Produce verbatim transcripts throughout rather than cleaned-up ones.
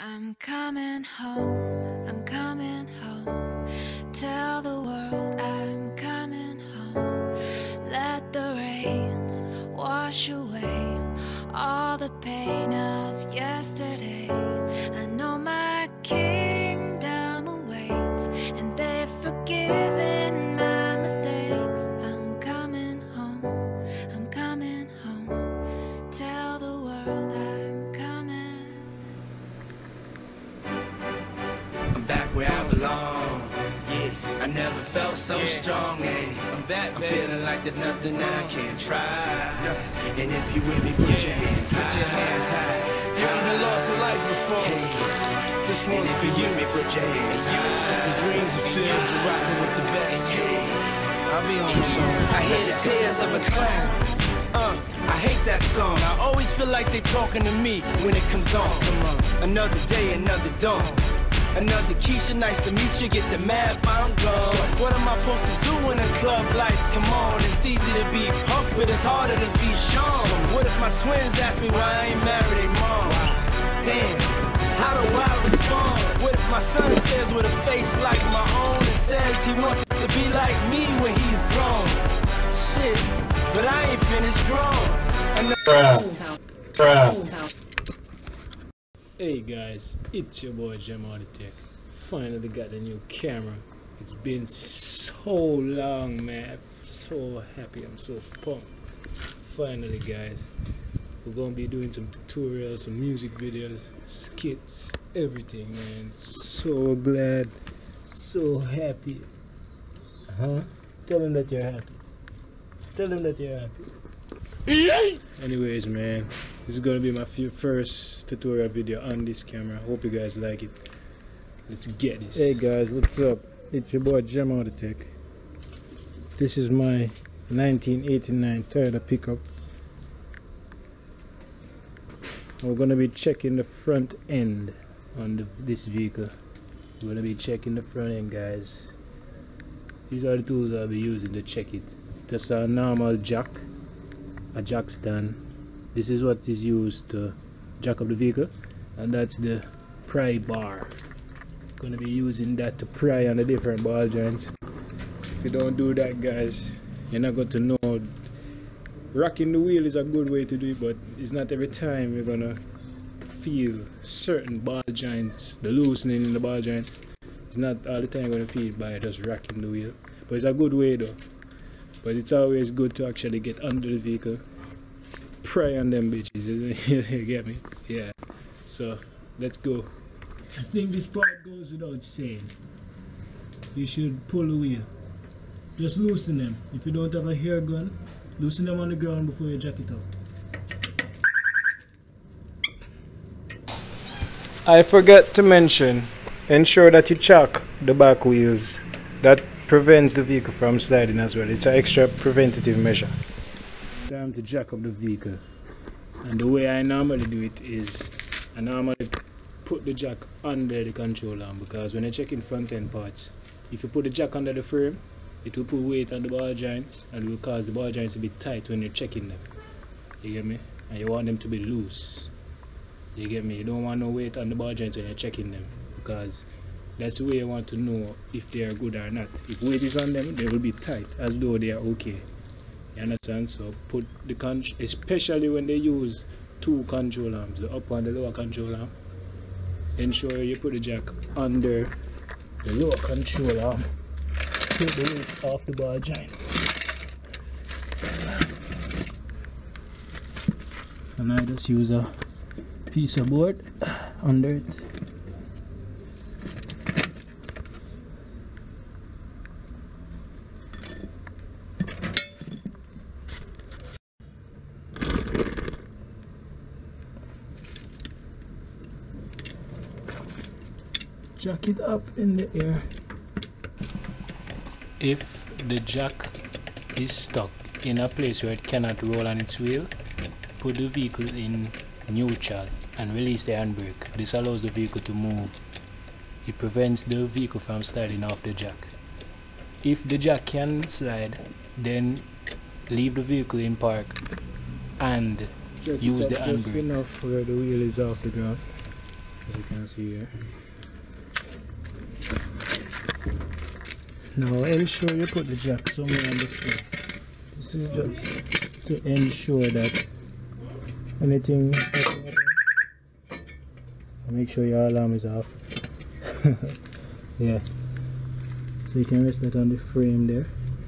I'm coming home, I'm coming home. Tell the world I'm coming home. Let the rain wash away all the pain of yesterday. I know my kingdom awaits, and they've forgiven my mistakes. I'm coming home, I'm coming home. Tell the world I'm coming. I'm back where I belong. Yeah, I never felt so yeah. strong. Hey, I'm back, I'm baby. Feeling like there's nothing I can't try. And if you with me, put yeah. your hands high. Put your hands high. You ever lost a life before? Hey. This one is for you. Me, put your hands high. The dreams are filled. You're rocking with the best. Hey. I'll be on the song. I hear the tears of a clown. Uh, I hate that song. I always feel like they talking to me when it comes on. Come on. Another day, another dawn. Another Keisha, nice to meet you. Get the math, I'm gone. What am I supposed to do when the club lights come on? It's easy to be puffed, but it's harder to be Sean. What if my twins ask me why I ain't married their mom? Damn, how do I respond? What if my son stares with a face like my own and says he wants to be like me when he's grown? Shit, but I ain't finished grown. Bruh. Bruh. Hey guys, it's your boy Jem on the Tech. Finally got a new camera. It's been so long, man. I'm so happy, I'm so pumped. Finally guys, we're gonna be doing some tutorials, some music videos, skits, everything, man. So glad, so happy. Huh? Tell them that you're happy. Tell them that you're happy. Anyways, man, this is gonna be my first tutorial video on this camera. Hope you guys like it. Let's get this. Hey guys, what's up? It's your boy Jem on the Tech. This is my nineteen eighty-nine Toyota pickup. We're gonna be checking the front end on the, this vehicle. We're gonna be checking the front end, guys. These are the tools I'll be using to check it. Just a normal jack. A jack stand. This is what is used to jack up the vehicle, and that's the pry bar. Gonna be using that to pry on the different ball joints. If you don't do that, guys, you're not going to know. Rocking the wheel is a good way to do it, but it's not every time you're gonna feel certain ball joints, the loosening in the ball joints. It's not all the time you're gonna feel by just rocking the wheel, but it's a good way though. But it's always good to actually get under the vehicle, pry on them bitches, you get me? Yeah. So, let's go. I think this part goes without saying. You should pull the wheel. Just loosen them. If you don't have a hair gun, loosen them on the ground before you jack it up. I forgot to mention, ensure that you chock the back wheels. That prevents the vehicle from sliding as well. It's an extra preventative measure. Time to jack up the vehicle, and the way I normally do it is I normally put the jack under the control arm, because when you're checking front end parts, if you put the jack under the frame, it will put weight on the ball joints and will cause the ball joints to be tight when you're checking them. You get me? And you want them to be loose. You get me? You don't want no weight on the ball joints when you're checking them, because that's the way you want to know if they are good or not. If weight is on them, they will be tight as though they are okay. You understand? So put the control, especially when they use two control arms, the upper and the lower control arm. Ensure you put the jack under the lower control arm. Take the weight off the ball joint. And I just use a piece of board under it. Jack it up in the air. If the jack is stuck in a place where it cannot roll on its wheel, put the vehicle in neutral and release the handbrake. This allows the vehicle to move. It prevents the vehicle from sliding off the jack. If the jack can slide, then leave the vehicle in park and use the handbrake. Just enough where the wheel is off the ground. as you can see here. Now ensure you put the jack somewhere on the floor. This is just to ensure that anything happens, make sure your alarm is off. Yeah, so you can rest that on the frame there.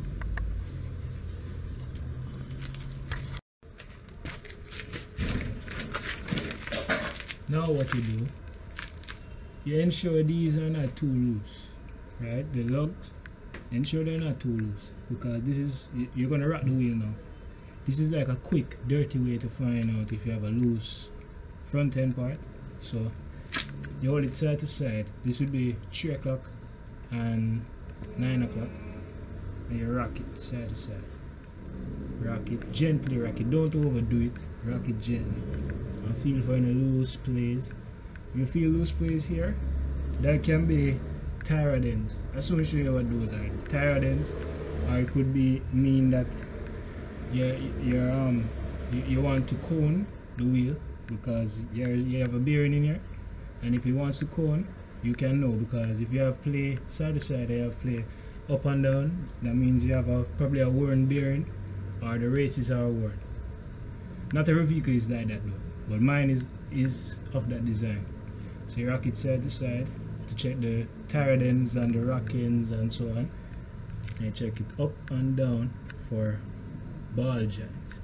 Now what you do, you ensure these are not too loose, right? The lugs, ensure they're not too loose, because this is, you're gonna rock the wheel now. This is like a quick, dirty way to find out if you have a loose front end part. So you hold it side to side. This would be three o'clock and nine o'clock, and you rock it side to side. Rock it gently, rock it. Don't overdo it. Rock it gently. And feel for any loose plays. If you feel loose plays here, that can be tire ends. I'll soon show you what those are. Tire ends, or it could be mean that you you um you, you want to cone the wheel because you you have a bearing in here, and if it wants to cone, you can know, because if you have play side to side, you have play up and down, that means you have a probably a worn bearing, or the races are worn. Not every vehicle is like that though, but mine is is of that design. So you rock it side to side to check the tire ends and the rock ends and so on, and you check it up and down for ball joints.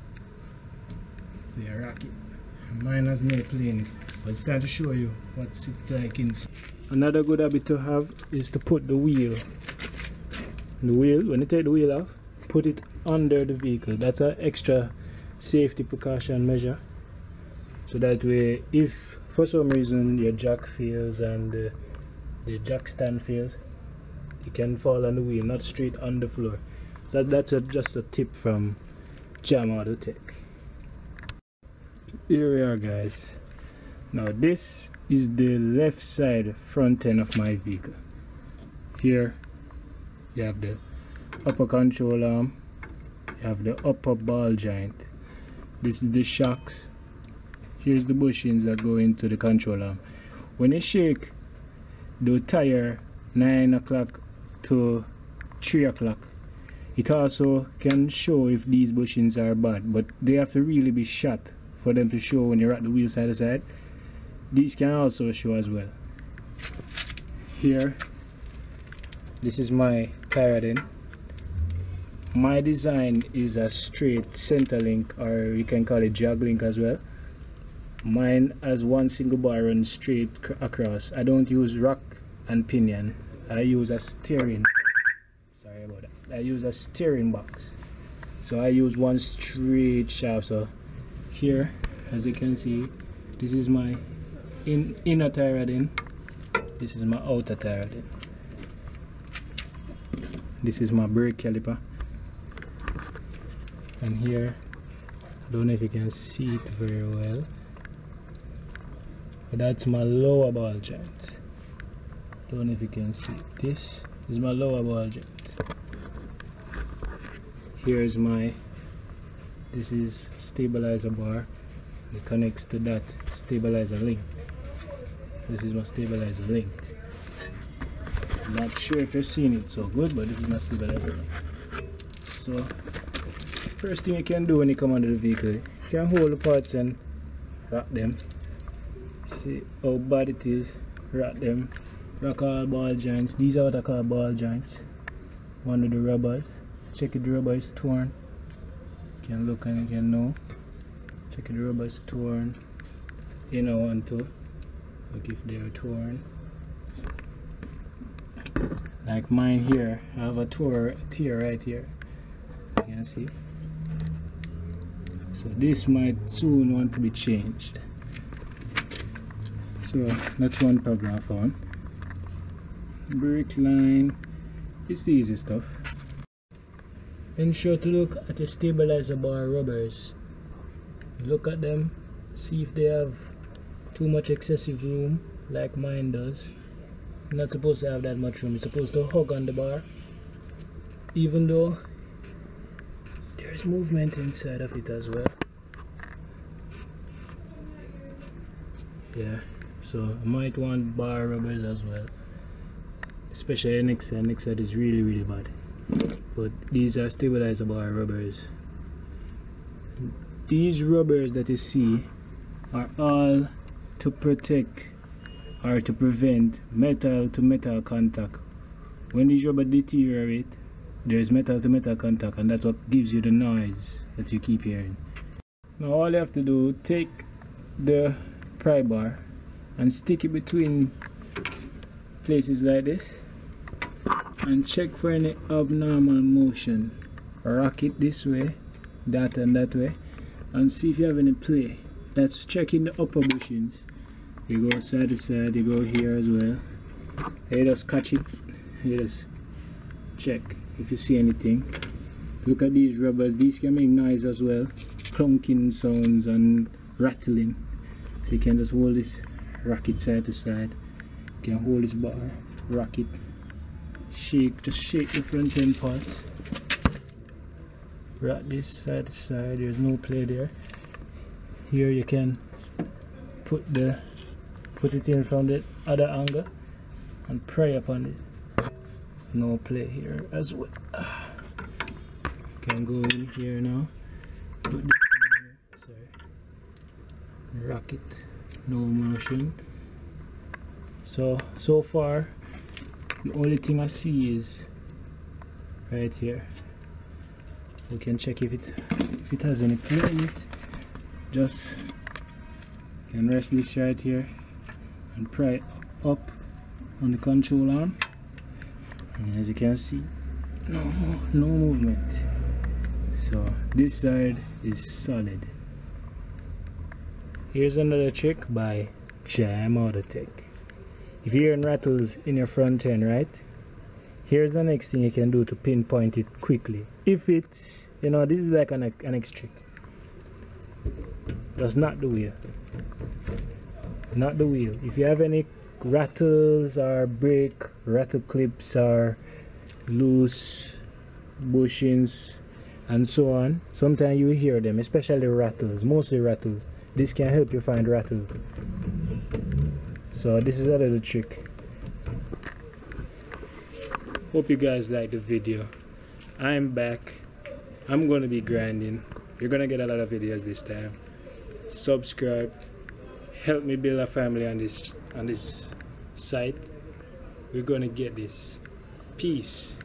So you rock it. Mine has no play in it, but it's time to show you what it's like inside. Another good habit to have is to put the wheel the wheel when you take the wheel off, put it under the vehicle. That's an extra safety precaution measure, so that way if for some reason your jack fails and the, the jack stand fails, you can fall on the wheel, not straight on the floor. So that's a, just a tip from Jam Auto Tech. Here we are, guys. Now this is the left side front end of my vehicle. Here you have the upper control arm, you have the upper ball joint. This is the shocks. Here's the bushings that go into the control arm. When you shake the tire nine o'clock to three o'clock, it also can show if these bushings are bad, but they have to really be shot for them to show when you're at the wheel side to side. These can also show as well. Here, this is my tire end. My design is a straight center link, or you can call it jog link as well. Mine has one single bar run straight across. I don't use rock and pinion. I use a steering. Sorry about that. I use a steering box. So I use one straight shaft. So here, as you can see, this is my in inner tire end. This is my outer tire end. This is my brake caliper. And here, I don't know if you can see it very well, but that's my lower ball joint. Don't know if you can see it. This is my lower ball joint. Here's my, this is stabilizer bar. It connects to that stabilizer link. This is my stabilizer link. Not sure if you're seeing it so good, but this is my stabilizer link. So first thing you can do when you come under the vehicle, you can hold the parts and rock them. See how bad it is. Rock them. Rock all ball joints. These are what I call ball joints. One of the rubbers. Check if the rubber is torn. You can look and you can know. Check if the rubber is torn. You know, want to look if they are torn. Like mine here, I have a tear, tear right here. You can see. So this might soon want to be changed. So that's one problem I found. Brake line, it's the easy stuff. Ensure to look at the stabilizer bar rubbers. Look at them, see if they have too much excessive room like mine does. You're not supposed to have that much room. You're supposed to hug on the bar, even though there's movement inside of it as well. Yeah, so I might want bar rubbers as well, especially next side. Next side is really really bad, but these are stabilizer bar rubbers. These rubbers that you see are all to protect or to prevent metal to metal contact. When these rubber deteriorate, there is metal to metal contact, and that's what gives you the noise that you keep hearing. Now all you have to do, take the pry bar and stick it between places like this and check for any abnormal motion. Rock it this way, that and that way, and see if you have any play. That's checking the upper bushings. You go side to side, you go here as well. You just catch it, you just check if you see anything. Look at these rubbers, these can make noise as well, clunking sounds and rattling. So you can just hold this, rock it side to side. You can hold this bar, rock it, shake, just shake the front end parts. Rock this side to side, there's no play there. Here you can put the put it in from the other angle and pry upon it. No play here as well. Can go in here now. Put this in here. Sorry. Rock it. No motion. So so far the only thing I see is right here. We can check if it if it has any play in it. Just can rest this right here and pry up on the control arm, and as you can see, no no movement. So this side is solid. Here's another trick by Jam Autotech. If you're hearing rattles in your front end, right, here's the next thing you can do to pinpoint it quickly. If it's, you know, this is like an, an next trick. That's not the wheel. Not the wheel. If you have any rattles or brake rattle clips or loose bushings and so on, sometimes you hear them, especially rattles, mostly rattles. This can help you find rattles. So this is a little trick. Hope you guys like the video. I'm back. I'm gonna be grinding. You're gonna get a lot of videos this time. Subscribe. Help me build a family on this on this site. We're gonna get this. Peace.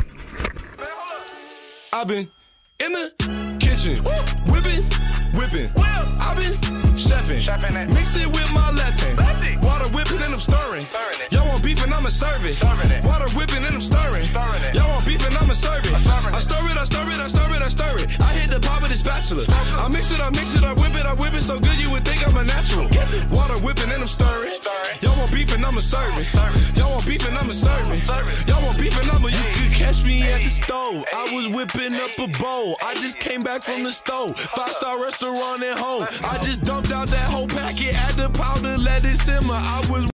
I've been in the kitchen, whipping, whipping. I've been chefing, mix it with my left hand. Water whipping and I'm stirring. Y'all want beef and I'ma serve it. Water whipping and I'm stirring. Y'all want beef and I'ma serve it. I stir it, I stir it, I stir it, I stir it. I hit the pot with a spatula. I mix it, I mix it, I whip it, I whip it so good you would think I'm a natural. Water whipping and I'm stirring. Y'all want beef and I'ma serve it. Y'all want beef and I'ma serve it. Y'all want beef and I'ma. You could catch me at the stove. I was whipping up a bowl. I just came back from the stove. Five star restaurant at home. I just dumped out that whole packet, add the powder, let it simmer. I was